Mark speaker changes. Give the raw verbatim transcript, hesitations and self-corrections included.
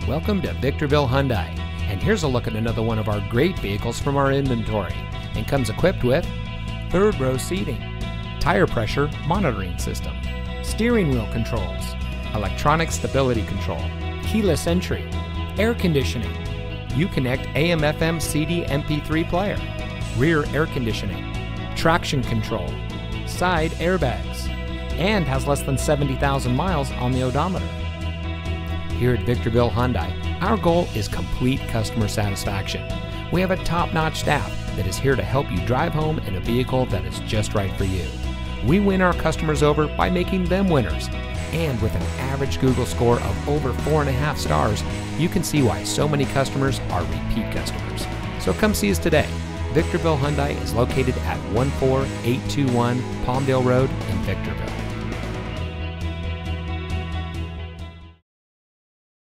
Speaker 1: Welcome to Victorville Hyundai, and here's a look at another one of our great vehicles from our inventory, and comes equipped with third row seating, tire pressure monitoring system, steering wheel controls, electronic stability control, keyless entry, air conditioning, Uconnect A M F M C D M P three player, rear air conditioning, traction control, side airbags, and has less than seventy thousand miles on the odometer. Here at Victorville Hyundai, our goal is complete customer satisfaction. We have a top-notch staff that is here to help you drive home in a vehicle that is just right for you. We win our customers over by making them winners. And with an average Google score of over four and a half stars, you can see why so many customers are repeat customers. So come see us today. Victorville Hyundai is located at one four eight two one Palmdale Road in Victorville.